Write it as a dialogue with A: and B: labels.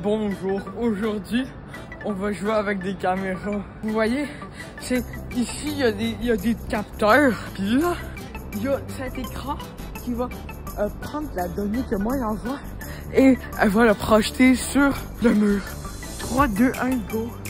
A: Bonjour, aujourd'hui on va jouer avec des caméras. Vous voyez, c'est ici il y a des capteurs. Puis là, il y a cet écran qui va prendre la donnée que moi j'envoie et elle va la projeter sur le mur. 3, 2, 1, go!